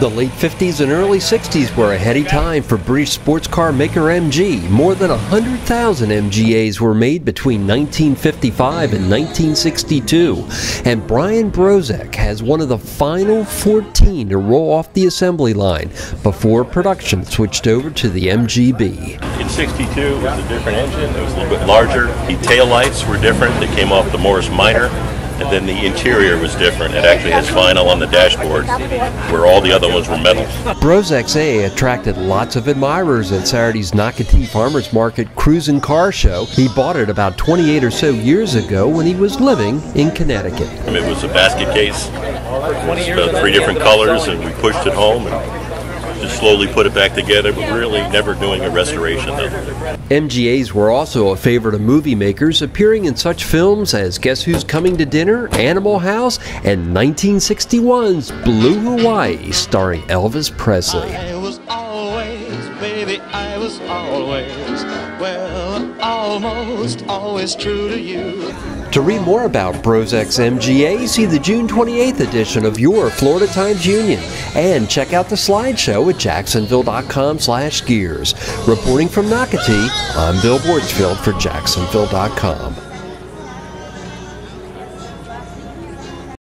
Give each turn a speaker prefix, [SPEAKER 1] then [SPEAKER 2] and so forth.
[SPEAKER 1] The late 50s and early 60s were a heady time for British sports car maker MG. More than 100,000 MGAs were made between 1955 and 1962. And Brian Brozek has one of the final 14 to roll off the assembly line before production switched over to the MGB.
[SPEAKER 2] In 62, it was a different engine. It was a little bit larger. The tail lights were different. They came off the Morris Minor. And then the interior was different. It actually has vinyl on the dashboard, where all the other ones were metal.
[SPEAKER 1] Brozek's A attracted lots of admirers at Saturday's Nocatee Farmers Market Cruisin' Car Show. He bought it about 28 or so years ago when he was living in Connecticut.
[SPEAKER 2] It was a basket case, about 3 different colors, and we pushed it home and just slowly put it back together, but really never doing a restoration though.
[SPEAKER 1] MGAs were also a favorite of movie makers, appearing in such films as Guess Who's Coming to Dinner, Animal House, and 1961's Blue Hawaii, starring Elvis Presley.
[SPEAKER 3] I was always, baby, I was always, well, almost always true to you.
[SPEAKER 1] To read more about Brozek's MGA, see the June 28th edition of your Florida Times Union and check out the slideshow at jacksonville.com/gears. Reporting from Nocatee, I'm Bill Borchfield for Jacksonville.com.